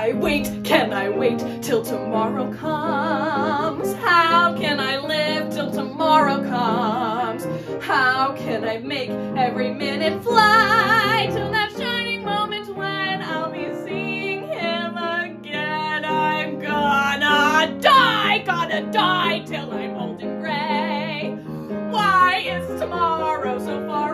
I wait? Can I wait till tomorrow comes? How can I live till tomorrow comes? How can I make every minute fly till that shining moment when I'll be seeing him again? I'm gonna die till I'm old and gray. Why is tomorrow so far